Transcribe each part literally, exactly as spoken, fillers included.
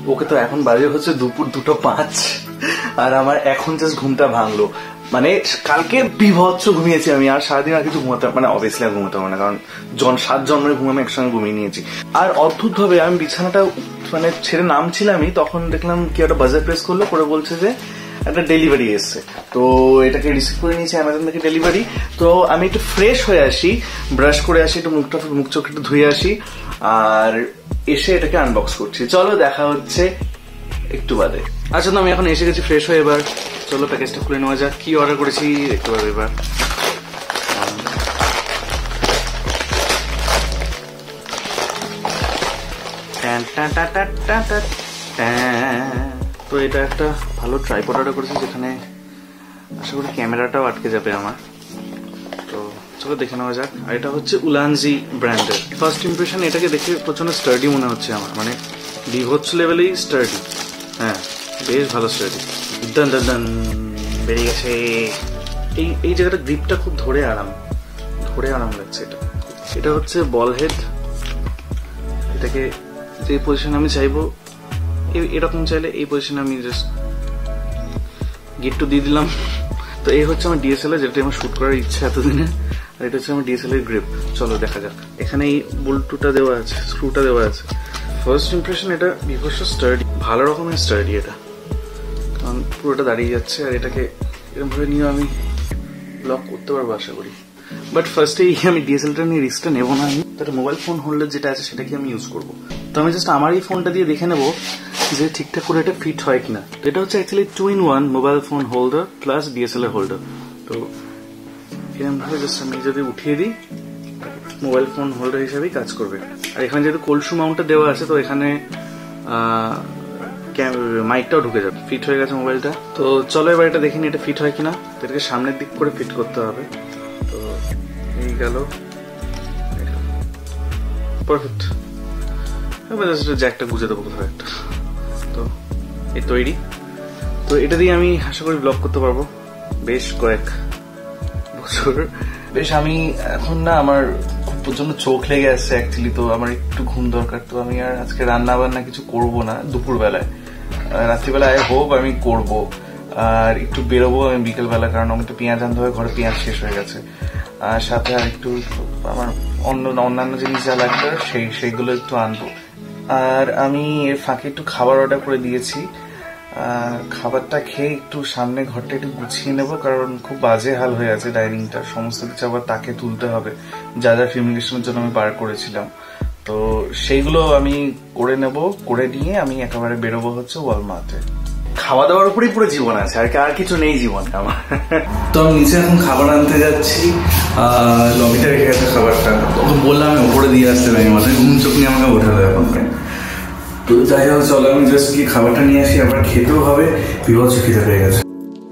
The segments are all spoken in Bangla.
ওকে তো এখন বাজে হচ্ছে দুপুর দুটো পাঁচ, আর আমার এখন জাস্ট ঘুমটা ভাঙলো। মানে কালকে বিভৎস ঘুমিয়েছি আমি, আর সারাদিন আর কিছু ঘুমাতে মানে অবভিয়াসলি আর ঘুমাতে পারবো না, কারণ জন সাত জন্মের ঘুম আমি একসঙ্গে ঘুমিয়ে নিয়েছি। আর অদ্ভুত ভাবে আমি বিছানাটা মানে ছেড়ে নামছিলামই, তখন দেখলাম কি একটা বাজার প্রেস করলো, করে বলছে যে একটা ডেলিভারি এসছে। তো এটাকে রিসিভ করে নিয়েছি অ্যামাজন থেকে ডেলিভারি। তো আমি একটু ফ্রেশ হয়ে আসি, ব্রাশ করে আসি, একটু মুখটা মুখ চোখ একটু ধুয়ে আসি, আর এসে এটাকে আনবক্স করছি। চলো দেখা হচ্ছে একটু বাদে। আচ্ছা, তো আমি এখন এসে গেছি ফ্রেশ হয়ে, এবার চলো প্যাকেজটা খুলে নেওয়া যাক। কি অর্ডার করেছি দেখতে পাবো এবার। তো এটা একটা ভালো ট্রাইপড অর্ডার করেছি, যেখানে আশা করি ক্যামেরাটাও আটকে যাবে আমার। তো চলো দেখে নেওয়া যাক। আর এটা হচ্ছে উলানজি ব্র্যান্ডের। ফার্স্ট ইমপ্রেশন এটাকে দেখে প্রচন্ড স্টার্ডি মনে হচ্ছে আমার, মানে বিভৎস লেভেলেই স্টার্ডি। হ্যাঁ, বেশ ভালো স্টার্ডি। দান দান দান বেরিয়ে গেছে। এই এই জায়গাটা গ্রিপটা খুব ধরে আরাম, ধরে আরাম লাগছে। এটা এটা হচ্ছে বল হেড। এটাকে যে পজিশন আমি চাইবো এরকম চাইলে এই পজিশনে আমি জাস্ট গিট্টু দিয়ে দিলাম। তো এই হচ্ছে আমার ডিএসএলআর, যেটা আমার শুট করার ইচ্ছা এতদিনে। আর এটা হচ্ছে আমার ডিএসএলআর গ্রিপ। চলো দেখা যাক। এখানে এই বল্টুটা দেওয়া আছে, স্ক্রুটা দেওয়া আছে। ফার্স্ট ইমপ্রেশন এটা বিভৎস স্টার্ডি, ভালো রকমের স্টার্ডি এটা, কারণ পুরোটা দাঁড়িয়ে যাচ্ছে। আর এটাকে এরকম ভাবে নিয়ে আমি ব্লক করতে পারবো আশা করি। বাট ফার্স্টেই আমি ডিএসএলআরটা নিয়ে রিস্কটা নেবো না। আমি তার মোবাইল ফোন হোল্ডার যেটা আছে সেটাকে আমি ইউজ করবো। তো আমি জাস্ট আমার এই ফোনটা দিয়ে দেখে নেবো যে ঠিকঠাক করে এটা ফিট হয় কিনা। তো এটা হচ্ছে actually two in one mobile phone holder plus DSLR holder. তো এরকম ভাবে জাস্ট আমি যদি উঠিয়ে দিই, মোবাইল ফোন হোল্ডার হিসাবেই কাজ করবে। আর এখানে যেহেতু কোল্ডশু মাউন্টটা দেওয়া আছে, তো এখানে মাইকটাও ঢুকে যাবে। ফিট হয়ে গেছে মোবাইলটা। তো চলো এবার এটা দেখিনি এটা ফিট হয় কিনা। তো এটাকে সামনের দিক করে ফিট করতে হবে। তো এই গেল, পারফেক্ট। এবার জাস্ট জ্যাকটা গুঁজে দেবো কোথাও একটা। তো এই তৈরি। তো এটা দিয়ে আমি আশা করি ব্লগ করতে পারবো বেশ কয়েক বছর। বেশ আমি এখন না আমার খুব প্রচন্ড চোখ লেগে আসছে অ্যাকচুয়ালি। তো আমার একটু ঘুম দরকার। তো আমি আর আজকে রান্না বান্না কিছু করবো না দুপুর বেলায়, রাত্রিবেলায় আই হোপ আমি করবো। আর একটু বেরোবো আমি বিকেল বেলা, কারণ আমি একটু পেঁয়াজ আনতে হবে, ঘরে পেঁয়াজ শেষ হয়ে গেছে। আর সাথে আর একটু আমার অন্য অন্যান্য জিনিস যা লাগবে সেই সেইগুলো একটু আনবো। আর আমি এর ফাঁকে একটু খাবার অর্ডার করে দিয়েছি। খাবারটা খেয়ে একটু সামনে ঘরটা একটু গুছিয়ে নেবো, কারণ খুব বাজে হাল হয়ে আছে ডাইনিংটা। সমস্ত কিছু আবার তাকে তুলতে হবে, যা যা ফিউমিগেশনের জন্য আমি বার করেছিলাম। তো সেইগুলো আমি করে নেব, করে নিয়ে আমি একেবারে বেরোবো হচ্ছে ওয়ালমার্টে। খাওয়া দাওয়ার উপরেই পুরো জীবন আছে, আর আর কিছু নেই জীবনে আমার। তো আমি নিচে এখন খাবার আনতে যাচ্ছি। লবিতে রেখে গেছে খাবারটা, তখন বললাম আমি উপরে দিয়ে আসতে পারি, মাথায় ঘুম চোখ নিয়ে আমাকে ওঠালো এখন। তো যাই হোক, চলো আমি জাস্ট কি খাবারটা নিয়ে আসি, আবার খেতেও হবে, বিভৎস খিদে পেয়ে গেছে।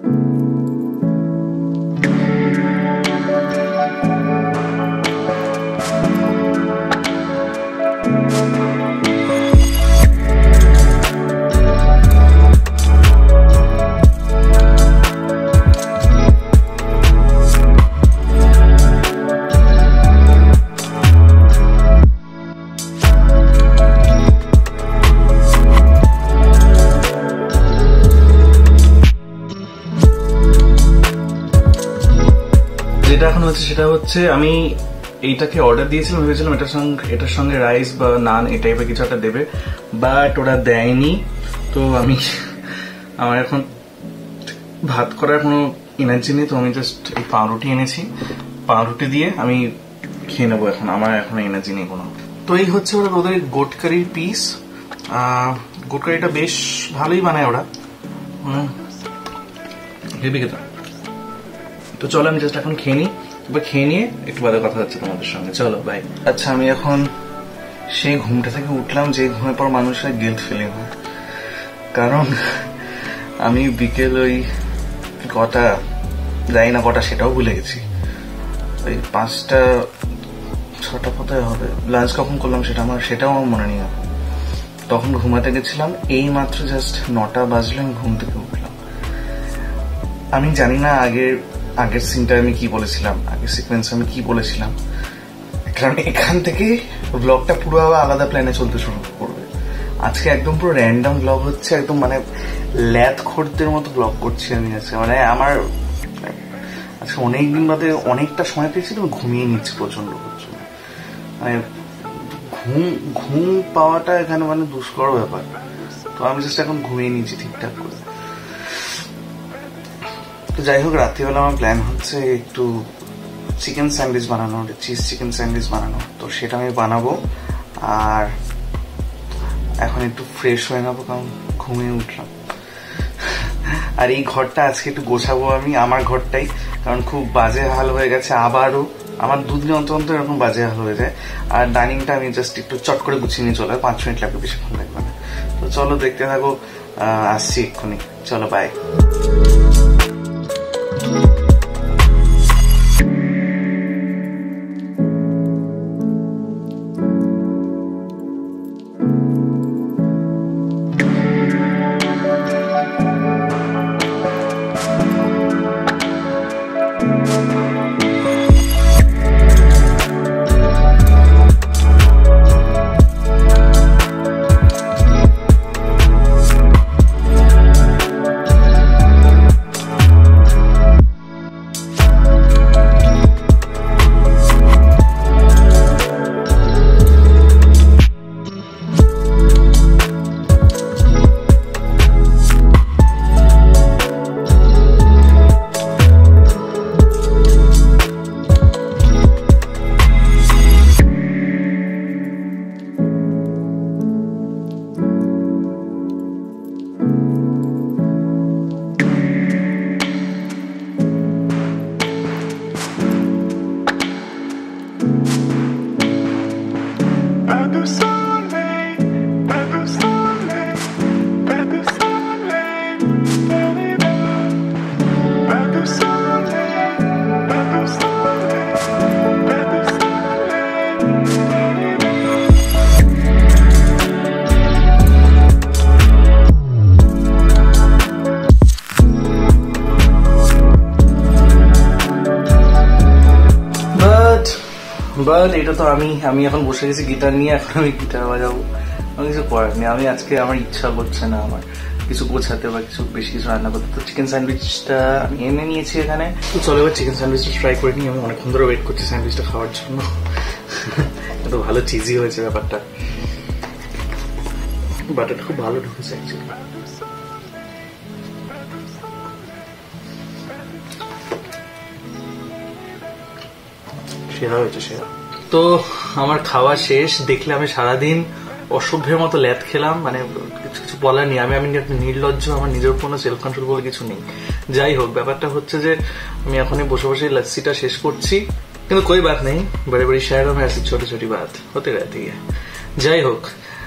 যেটা এখন হচ্ছে সেটা হচ্ছে আমি এইটাকে অর্ডার দিয়েছিলাম, ভেবেছিলাম এটার সঙ্গে এটার সঙ্গে রাইস বা নান এই টাইপের কিছু একটা দেবে, বাট ওরা দেয়নি। তো আমি আমার এখন ভাত করার কোনো এনার্জি নেই। তো আমি জাস্ট এই পাউরুটি এনেছি, পাউরুটি দিয়ে আমি খেয়ে নেবো এখন, আমার এখন এনার্জি নেই কোনো। তো এই হচ্ছে ওরা ওদের গোট কারির পিস। গোট কারিটা বেশ ভালোই বানায় ওরা, হেভি খেতে। তো চলো আমি জাস্ট এখন খেয়ে নিই, এবার খেয়ে নিয়ে একটু বাদে কথা হচ্ছে তোমাদের সঙ্গে। চলো বাই। আচ্ছা, আমি এখন সেই ঘুমটা থেকে উঠলাম যে ঘুমের পর মানুষের গিল্ট ফিলিং হয়, কারণ আমি বিকেল ওই কটা যাই না কটা সেটাও ভুলে গেছি। ওই পাঁচটা ছটা কোথায় হবে, লাঞ্চ কখন করলাম সেটা আমার সেটাও আমার মনে নেই। তখন ঘুমাতে গেছিলাম, এই মাত্র জাস্ট নটা বাজলো আমি ঘুম থেকে উঠলাম। আমি জানি না আগের আগের সিনটা আমি কি বলেছিলাম, আগের সিকোয়েন্স আমি কি বলেছিলাম, কারণ এখান থেকে ব্লগটা পুরো আলাদা প্ল্যানে চলতে শুরু করবে। আজকে একদম পুরো র্যান্ডম ব্লগ হচ্ছে, একদম মানে ল্যাথ খোরদের মতো ব্লগ করছি আমি আজকে। মানে আমার আজকে অনেকদিন বাদে অনেকটা সময় পেয়েছি, তো ঘুমিয়ে নিচ্ছি প্রচন্ড প্রচন্ড। মানে ঘুম ঘুম পাওয়াটা এখানে মানে দুষ্কর ব্যাপার, তো আমি জাস্ট এখন ঘুমিয়ে নিচ্ছি ঠিকঠাক করে। তো যাই হোক, রাত্রিবেলা আমার প্ল্যান হচ্ছে একটু চিকেন স্যান্ডউইচ বানানো, চিজ চিকেন স্যান্ডউইচ বানানো। তো সেটা আমি বানাবো, আর এখন একটু ফ্রেশ হয়ে নেবো কারণ ঘুমিয়ে উঠলাম। আর এই ঘরটা আজকে একটু গোছাবো আমি, আমার ঘরটাই, কারণ খুব বাজে হাল হয়ে গেছে আবারও। আমার দুদিন অন্তর অন্তর এরকম বাজে হাল হয়ে যায়। আর ডাইনিংটা আমি জাস্ট একটু চট করে গুছিয়ে নিয়ে চলে, পাঁচ মিনিট লাগবে, বেশিক্ষণ লাগবে না। তো চলো দেখতে থাকো, আসছি এক্ষুনি, চলো বাই। বাট এটা তো আমি আমি এখন বসে গেছি গিটার নিয়ে, এখন আমি গিটার বাজাবো, আমি কিছু করার নেই। আমি আজকে আমার ইচ্ছা করছে না আমার কিছু গোছাতে বা কিছু বেশি কিছু রান্না করতে। তো চিকেন স্যান্ডউইচটা আমি এনে নিয়েছি এখানে, তো চলো এবার চিকেন স্যান্ডউইচটা ট্রাই করে নিই। আমি অনেকক্ষণ ধরে ওয়েট করছি স্যান্ডউইচটা খাওয়ার জন্য। এত ভালো চিজি হয়েছে ব্যাপারটা, বাটারটা খুব ভালো ঢুকেছে অ্যাকচুয়ালি। সেরা হয়েছে সেরা। তো আমার খাওয়া শেষ। দেখলে আমি সারাদিন অসভ্যের মতো ল্যাদ খেলাম, মানে কিছু কিছু বলার নেই। আমি আমি নির্লজ্জ, আমার নিজের কোনো সেলফ কন্ট্রোল বলে কিছু নেই। যাই হোক, ব্যাপারটা হচ্ছে যে আমি এখনই বসে বসে লাচ্ছিটা শেষ করছি, কিন্তু কোই বাত নেই, বড়ে বড়ি শহরোं में ऐसी छोटी छोटी बात होते रहती है। যাই হোক,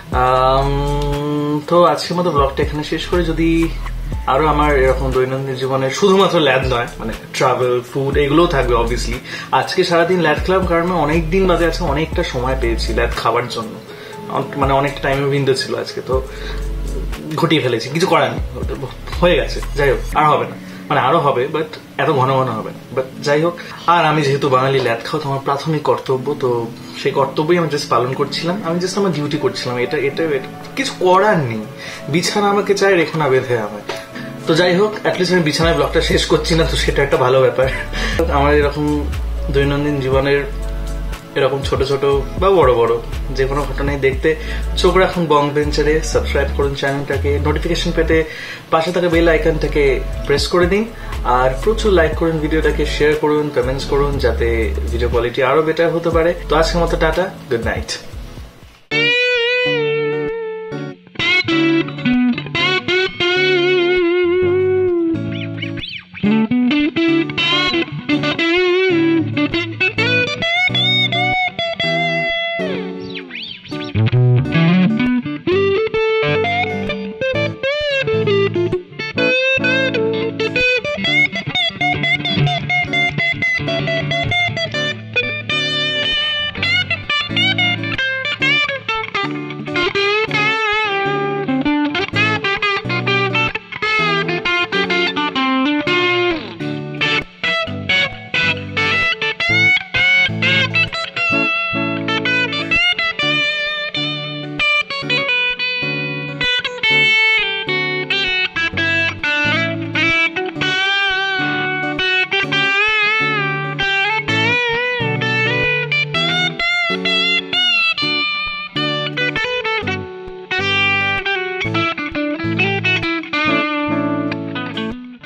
তো আজকের মতো ব্লগটা এখানে শেষ করে, যদি আরো আমার এরকম দৈনন্দিন জীবনে শুধুমাত্র ল্যাদ নয়, মানে ট্রাভেল, ফুড এগুলোও থাকবে অবভিয়াসলি। আজকে সারাদিন ল্যাদ খেলাম কারণ আমি অনেকদিন বাদে আছে অনেকটা সময় পেয়েছি ল্যাদ খাবার জন্য, মানে অনেকটা টাইমের উইন্ডো ছিল আজকে, তো ঘটিয়ে ফেলেছি, কিছু করার নেই, হয়ে গেছে। যাই হোক, আর হবে না, মানে আরো হবে, বাট এত ঘন ঘন হবে না। বাট যাই হোক, আর আমি যেহেতু বাঙালি ল্যাদ খাওয়া তো আমার প্রাথমিক কর্তব্য, তো সেই কর্তব্যই আমি জাস্ট পালন করছিলাম। আমি জাস্ট আমার ডিউটি করছিলাম, এটা এটা কিছু করার নেই। বিছানা আমাকে চাই, রেখো না বেঁধে আমায়। তো যাই হোক, অ্যাটলিস্ট আমি বিছানায় ব্লগটা শেষ করছি না, তো সেটা একটা ভালো ব্যাপার। আমার এরকম দৈনন্দিন জীবনের এরকম ছোট ছোট বা বড় বড় যে কোনো ঘটনায় দেখতে চোখ রাখুন বং ভেঞ্চারে, সাবস্ক্রাইব করুন চ্যানেলটাকে, নোটিফিকেশন পেতে পাশে থাকা বেল আইকনটাকে প্রেস করে দিন, আর প্রচুর লাইক করুন ভিডিওটাকে, শেয়ার করুন, কমেন্টস করুন, যাতে ভিডিও কোয়ালিটি আরো বেটার হতে পারে। তো আজকের মতো টাটা, গুড নাইট।